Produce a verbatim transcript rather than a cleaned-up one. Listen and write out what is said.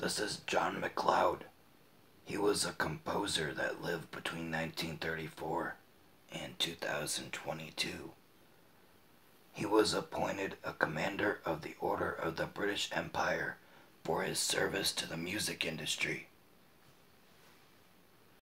This is John McLeod. He was a composer that lived between nineteen thirty-four and two thousand twenty-two. He was appointed a commander of the Order of the British Empire for his service to the music industry.